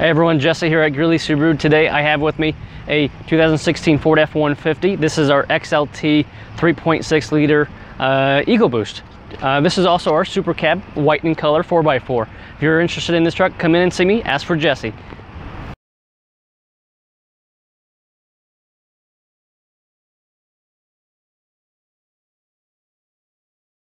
Hey everyone, Jesse here at Greeley Subaru. Today I have with me a 2016 Ford F150. This is our XLT 3.6 liter EcoBoost. This is also our Supercab, white in color, 4x4. If you're interested in this truck, come in and see me. Ask for Jesse.